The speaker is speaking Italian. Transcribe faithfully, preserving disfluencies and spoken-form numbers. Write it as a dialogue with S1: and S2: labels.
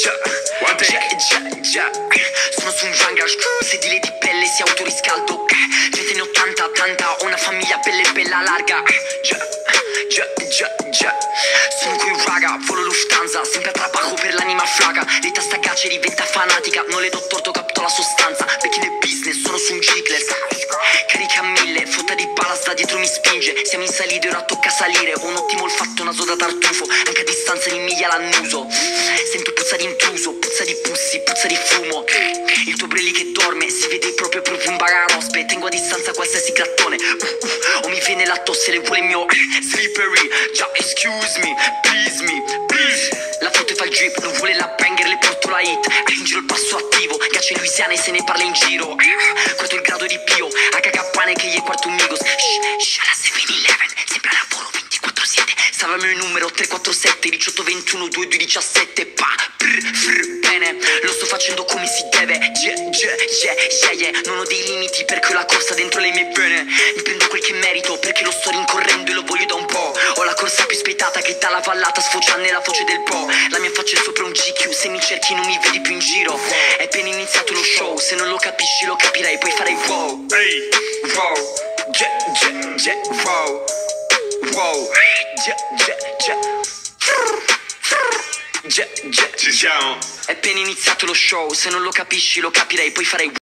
S1: già, già, già, già. Sono su un Vanguard, sedile di pelle, si autoriscaldo. Gente ne ottanta, tanta, ho una famiglia bella e bella larga. Già, già, già, già. Sono qui raga, volo Lufthansa, sempre a trabajo per l'anima flaga. Le tasta gacce diventa fanatica, non le do torto, capito la sostanza. Perché nel business sono su un G-Class, carica a mille, fotta di balas da dietro mi spinge. Siamo in salita, ora tocca salire. Ho un ottimo olfatto, naso da tartufo, anche a distanza di miglia l'annuso. Sento puzza di intruso, puzza di pussi, puzza di fumo. Il tuo brilli che dorme, si vede proprio proprio un bagarospe. Tengo a distanza qualsiasi grattone. uh, uh, O mi viene la tosse, le vuole il mio slippery. Già, excuse me, please me, please. La foto fa il drip, non vuole la banger, le porto la hit. In giro il passo attivo, ghiaccia louisiane se ne parla in giro. Quarto il grado di Pio, a cagapane che gli è quarto amigos. Shh, shh, alla sette eleven, sempre a lavoro ventiquattro sette. Salvami il numero tre quattro sette, diciotto ventuno due due diciassette. Pa, brr, frr, bene, lo sto facendo come si deve. Yeah, yeah, yeah, yeah, yeah. Non ho dei limiti perché ho la corsa dentro le mie vene. Mi prendo quel che merito perché lo sto rincorrendo e lo voglio da un po'. Ho la corsa più spietata che dalla vallata sfocia nella voce del po'. La mia faccia è sopra un G Q, se mi cerchi non mi vedi più in giro. È appena iniziato lo show, se non lo capisci lo capirai, poi farai wow. Ehi, wow, yeah, yeah, yeah, wow, wow, yeah, yeah, yeah. Yeah, yeah,
S2: Ci siamo.
S1: è appena iniziato lo show, se non lo capisci lo capirai, poi farai